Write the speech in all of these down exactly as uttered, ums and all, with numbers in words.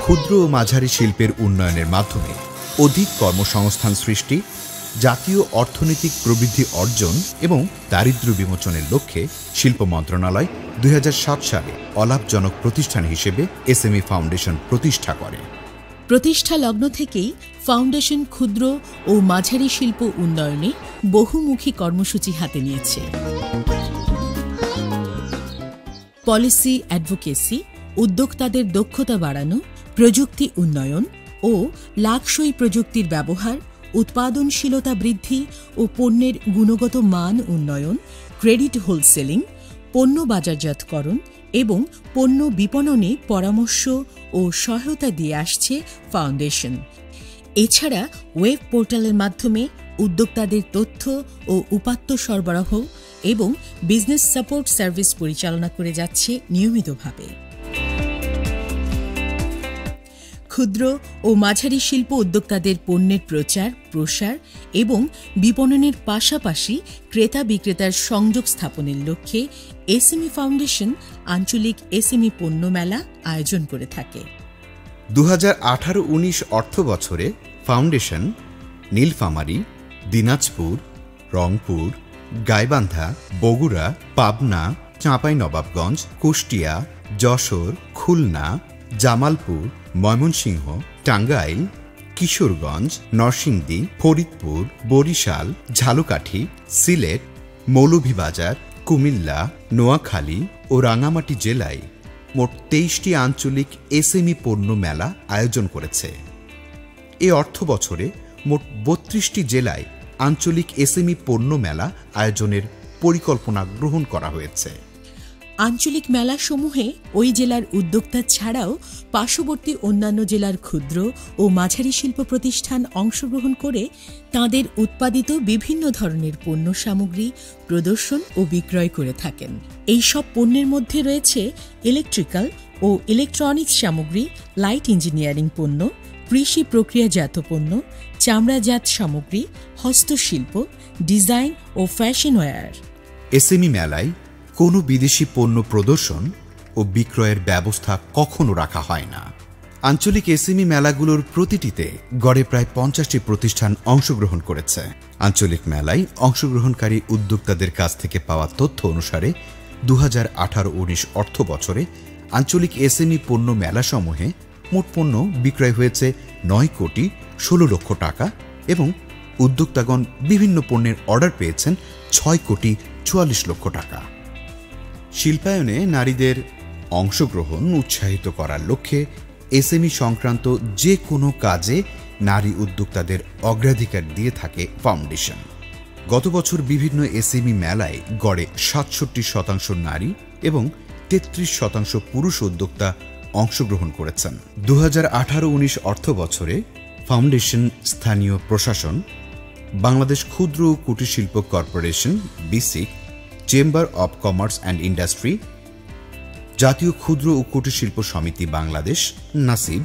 ক্ষুদ্র ও মাঝারি শিল্পের উন্নয়নের মাধ্যমে অধিক কর্মসংস্থান সৃষ্টি, জাতীয় অর্থনৈতিক প্রবৃদ্ধি অর্জন এবং দারিদ্র্য বিমোচনের লক্ষ্যে শিল্প মন্ত্রণালয় দুই হাজার সাত সালে অলাভজনক প্রতিষ্ঠান হিসেবে এসএমই ফাউন্ডেশন প্রতিষ্ঠা করে। প্রতিষ্ঠা লগ্ন থেকেই ফাউন্ডেশন ক্ষুদ্র ও মাঝারি শিল্প উন্নয়নে বহুমুখী কর্মসূচি হাতে নিয়েছে। পলিসি অ্যাডভোকেসি, উদ্যোক্তাদের দক্ষতা বাড়ানো, প্রযুক্তি উন্নয়ন ও লাক্সই প্রযুক্তির ব্যবহার, উৎপাদনশীলতা বৃদ্ধি ও পণ্যের গুণগত মান উন্নয়ন, ক্রেডিট হোলসেলিং, পণ্য বাজারজাতকরণ এবং পণ্য বিপণনে পরামর্শ ও সহায়তা দিয়ে আসছে ফাউন্ডেশন। এছাড়া ওয়েব পোর্টালের মাধ্যমে উদ্যোক্তাদের তথ্য ও উপাত্ত সরবরাহ এবং বিজনেস সাপোর্ট সার্ভিস পরিচালনা করে যাচ্ছে নিয়মিতভাবে। ক্ষুদ্র ও মাঝারি শিল্প উদ্যোক্তাদের পণ্যের প্রচার, প্রসার এবং বিপণনের পাশাপাশি ক্রেতা বিক্রেতার সংযোগ স্থাপনের লক্ষ্যে এসএমই ফাউন্ডেশন আঞ্চলিক এসএমই পণ্য মেলা আয়োজন করে থাকে। দু হাজার আঠারো উনিশ অর্থ বছরে ফাউন্ডেশন নীলফামারী, দিনাজপুর, রংপুর, গাইবান্ধা, বগুড়া, পাবনা, চাঁপাইনবাবগঞ্জ, কুষ্টিয়া, যশোর, খুলনা, জামালপুর, ময়মনসিংহ, টাঙ্গাইল, কিশোরগঞ্জ, নরসিংদী, ফরিদপুর, বরিশাল, ঝালকাঠি, সিলেট, মৌলভীবাজার, কুমিল্লা, নোয়াখালী ও রাঙামাটি জেলায় মোট তেইশটি আঞ্চলিক এসএমই পণ্য মেলা আয়োজন করেছে। এ অর্থ বছরে মোট বত্রিশটি জেলায় আঞ্চলিক এসএমই পণ্য মেলা আয়োজনের পরিকল্পনা গ্রহণ করা হয়েছে। আঞ্চলিক মেলাসমূহে ওই জেলার উদ্যোক্তা ছাড়াও পার্শ্ববর্তী অন্যান্য জেলার ক্ষুদ্র ও মাঝারি শিল্প প্রতিষ্ঠান অংশগ্রহণ করে তাঁদের উৎপাদিত বিভিন্ন ধরনের পণ্য সামগ্রী প্রদর্শন ও বিক্রয় করে থাকেন। এই সব পণ্যের মধ্যে রয়েছে ইলেকট্রিক্যাল ও ইলেকট্রনিক্স সামগ্রী, লাইট ইঞ্জিনিয়ারিং পণ্য, কৃষি প্রক্রিয়াজাত পণ্য, চামড়াজাত সামগ্রী, হস্তশিল্প, ডিজাইন ও ফ্যাশন ওয়্যার। এসএমই মেলায় কোনো বিদেশি পণ্য প্রদর্শন ও বিক্রয়ের ব্যবস্থা কখনো রাখা হয় না। আঞ্চলিক এসএমই মেলাগুলোর প্রতিটিতে গড়ে প্রায় পঞ্চাশটি প্রতিষ্ঠান অংশগ্রহণ করেছে। আঞ্চলিক মেলায় অংশগ্রহণকারী উদ্যোক্তাদের কাছ থেকে পাওয়া তথ্য অনুসারে দু হাজার আঠারো উনিশ অর্থ বছরে আঞ্চলিক এসএমই পণ্য মেলাসমূহে মোট পণ্য বিক্রয় হয়েছে নয় কোটি ষোলো লক্ষ টাকা এবং উদ্যোক্তাগণ বিভিন্ন পণ্যের অর্ডার পেয়েছেন ছয় কোটি চুয়াল্লিশ লক্ষ টাকা। শিল্পায়নে নারীদের অংশগ্রহণ উৎসাহিত করার লক্ষ্যে এসএমই সংক্রান্ত যে কোনো কাজে নারী উদ্যোক্তাদের অগ্রাধিকার দিয়ে থাকে ফাউন্ডেশন। গত বছর বিভিন্ন এসএমই মেলায় গড়ে সাতষট্টি শতাংশ নারী এবং তেত্রিশ শতাংশ পুরুষ উদ্যোক্তা অংশগ্রহণ করেছেন। দু হাজার আঠারো উনিশ অর্থ বছরে ফাউন্ডেশন স্থানীয় প্রশাসন, বাংলাদেশ ক্ষুদ্র ও কুটির শিল্প corporation BSCIC, chamber of commerce and industry, জাতীয় ক্ষুদ্র ও কুটির শিল্প সমিতি বাংলাদেশ নাসিব,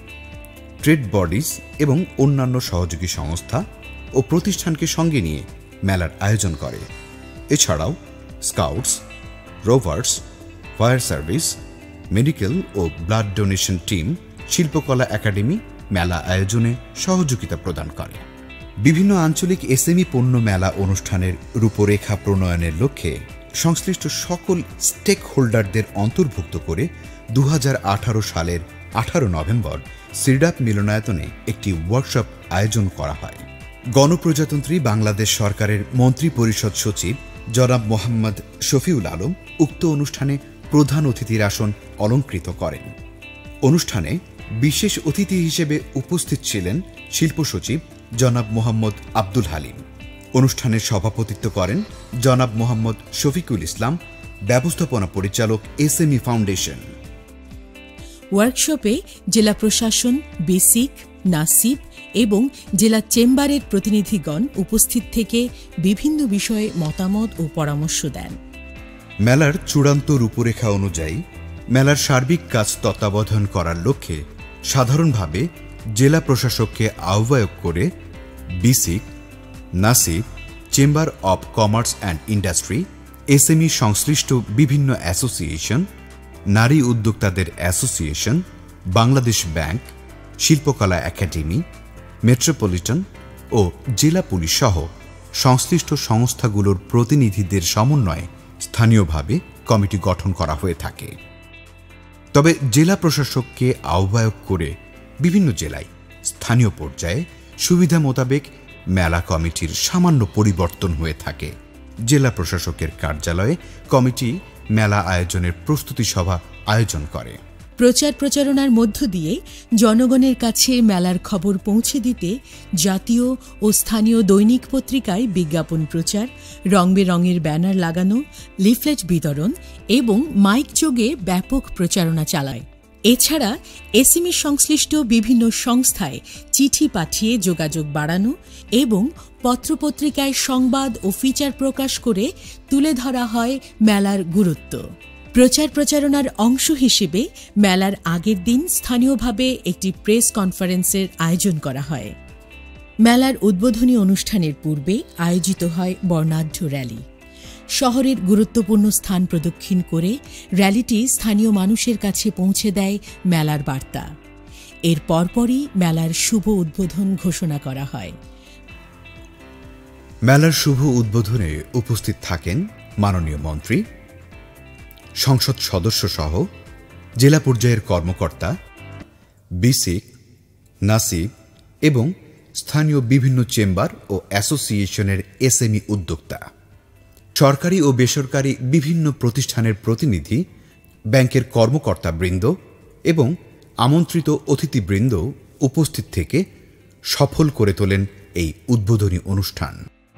ট্রেড বডিজ এবং অন্যান্য সহযোগী সংস্থা ও প্রতিষ্ঠানকে সঙ্গে নিয়ে মেলার আয়োজন করে। এছাড়াও scouts, rovers, fire service, medical ও blood donation team, Shilpakala Academy মেলা আয়োজনে সহযোগিতা প্রদান করে। বিভিন্ন আঞ্চলিক এসএমই পণ্য মেলা অনুষ্ঠানের রূপরেখা প্রণয়নের লক্ষ্যে সংশ্লিষ্ট সকল স্টেক হোল্ডারদের অন্তর্ভুক্ত করে দু হাজার আঠারো সালের আঠারো নভেম্বর সিরডাপ মিলনায়তনে একটি ওয়ার্কশপ আয়োজন করা হয়। গণপ্রজাতন্ত্রী বাংলাদেশ সরকারের মন্ত্রী পরিষদ সচিব জনাব মোহাম্মদ শফিউল আলম উক্ত অনুষ্ঠানে প্রধান অতিথির আসন অলঙ্কৃত করেন। অনুষ্ঠানে বিশেষ অতিথি হিসেবে উপস্থিত ছিলেন শিল্প সচিব জনাব মোহাম্মদ আব্দুল হালিম। অনুষ্ঠানের সভাপতিত্ব করেন জনাব মোহাম্মদ শফিকুল ইসলাম, ব্যবস্থাপনা পরিচালক এসএমই ফাউন্ডেশন। ওয়ার্কশপে জেলা প্রশাসন, বিসিক, নাসিব এবং জেলা চেম্বারের প্রতিনিধিগণ উপস্থিত থেকে বিভিন্ন বিষয়ে মতামত ও পরামর্শ দেন। মেলার চূড়ান্ত রূপরেখা অনুযায়ী মেলার সার্বিক কাজ তত্ত্বাবধান করার লক্ষ্যে সাধারণভাবে জেলা প্রশাসককে আহ্বায়ক করে BSCIC, NASCIB, chamber of commerce and industry, SME সংশ্লিষ্ট বিভিন্ন অ্যাসোসিয়েশন, নারী উদ্যোক্তাদের association, Bangladesh Bank, Shilpakala Academy, metropolitan ও জেলা পুলিশ সহ সংশ্লিষ্ট সংস্থাগুলোর প্রতিনিধিদের সমন্বয়ে স্থানীয়ভাবে কমিটি গঠন করা হয়ে থাকে। তবে জেলা প্রশাসককে আহ্বায়ক করে বিভিন্ন জেলায় স্থানীয় পর্যায়ে সুবিধা মোতাবেক মেলা কমিটির সামান্য পরিবর্তন হয়ে থাকে। জেলা প্রশাসকের কার্যালয়ে কমিটি মেলা আয়োজনের প্রস্তুতি সভা আয়োজন করে। প্রচার প্রচারণার মধ্য দিয়ে জনগণের কাছে মেলার খবর পৌঁছে দিতে জাতীয় ও স্থানীয় দৈনিক পত্রিকায় বিজ্ঞাপন প্রচার, রং বেরঙের ব্যানার লাগানো, লিফলেট বিতরণ এবং মাইক যোগে ব্যাপক প্রচারণা চালায়। এছাড়া এসএমই সংশ্লিষ্ট বিভিন্ন সংস্থায় চিঠি পাঠিয়ে যোগাযোগ বাড়ানো এবং পত্রপত্রিকায় সংবাদ ও ফিচার প্রকাশ করে তুলে ধরা হয় মেলার গুরুত্ব। প্রচার প্রচারণার অংশ হিসেবে মেলার আগের দিন স্থানীয়ভাবে একটি প্রেস কনফারেন্সের আয়োজন করা হয়। মেলার উদ্বোধনী অনুষ্ঠানের পূর্বে আয়োজিত হয় বর্ণাঢ্য র্যালি। শহরের গুরুত্বপূর্ণ স্থান প্রদক্ষিণ করে র্যালিটি স্থানীয় মানুষের কাছে পৌঁছে দেয় মেলার বার্তা। এর পরপরই মেলার শুভ উদ্বোধন ঘোষণা করা হয়। মেলার শুভ উদ্বোধনে উপস্থিত থাকেন মাননীয় মন্ত্রী, সংসদ সদস্য সহ জেলা পর্যায়ের কর্মকর্তা, বিসিক, নাসিব এবং স্থানীয় বিভিন্ন চেম্বার ও অ্যাসোসিয়েশনের এসএমই উদ্যোক্তা, সরকারি ও বেসরকারি বিভিন্ন প্রতিষ্ঠানের প্রতিনিধি, ব্যাংকের কর্মকর্তাবৃন্দ এবং আমন্ত্রিত অতিথিবৃন্দ উপস্থিত থেকে সফল করে তোলেন এই উদ্বোধনী অনুষ্ঠান।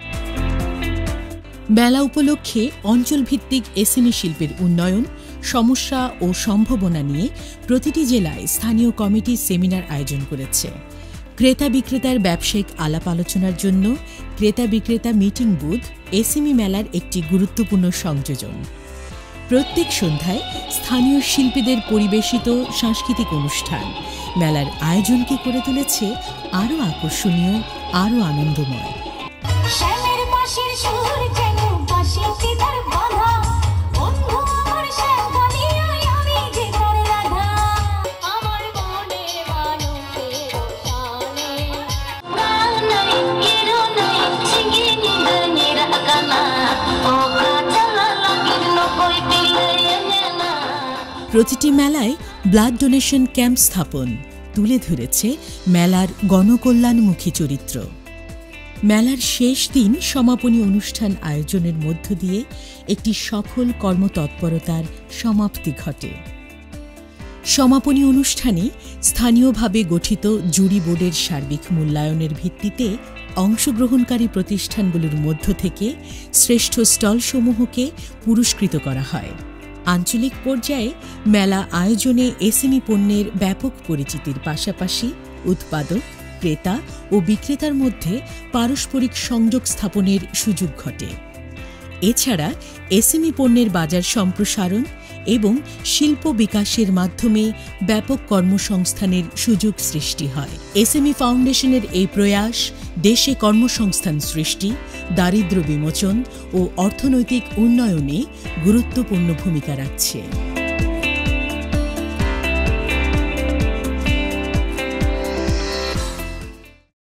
মেলা উপলক্ষে অঞ্চলভিত্তিক এসএমই শিল্পের উন্নয়ন, সমস্যা ও সম্ভাবনা নিয়ে প্রতিটি জেলায় স্থানীয় কমিটি সেমিনার আয়োজন করেছে। ক্রেতা বিক্রেতার ব্যবসায়িক আলাপ আলোচনার জন্য ক্রেতা বিক্রেতা মিটিং বুথ এসএমই মেলার একটি গুরুত্বপূর্ণ সংযোজন। প্রত্যেক সন্ধ্যায় স্থানীয় শিল্পীদের পরিবেশিত সাংস্কৃতিক অনুষ্ঠান মেলার আয়োজনকে করে তুলেছে আরও আকর্ষণীয়, আরও আনন্দময়। প্রতিটি মেলায় ব্লাড ডোনেশন ক্যাম্প স্থাপন তুলে ধরেছে মেলার গণকল্যাণমুখী চরিত্র। মেলার শেষ দিন সমাপনী অনুষ্ঠান আয়োজনের মধ্য দিয়ে একটি সফল কর্মতৎপরতার সমাপ্তি ঘটে। সমাপনী অনুষ্ঠানে স্থানীয়ভাবে গঠিত জুরি বোর্ডের সার্বিক মূল্যায়নের ভিত্তিতে অংশগ্রহণকারী প্রতিষ্ঠানগুলোর মধ্য থেকে শ্রেষ্ঠ স্টলসমূহকে পুরস্কৃত করা হয়। আঞ্চলিক পর্যায়ে মেলা আয়োজনে এসএমই পণ্যের ব্যাপক পরিচিতির পাশাপাশি উৎপাদক, ক্রেতা ও বিক্রেতার মধ্যে পারস্পরিক সংযোগ স্থাপনের সুযোগ ঘটে। এছাড়া এসএমই পণ্যের বাজার সম্প্রসারণ এবং শিল্প বিকাশের মাধ্যমে ব্যাপক কর্মসংস্থানের সুযোগ সৃষ্টি হয়। এসএমই ফাউন্ডেশনের এই প্রয়াস দেশে কর্মসংস্থান সৃষ্টি, দারিদ্র্য বিমোচন ও অর্থনৈতিক উন্নয়নে গুরুত্বপূর্ণ ভূমিকা রাখছে।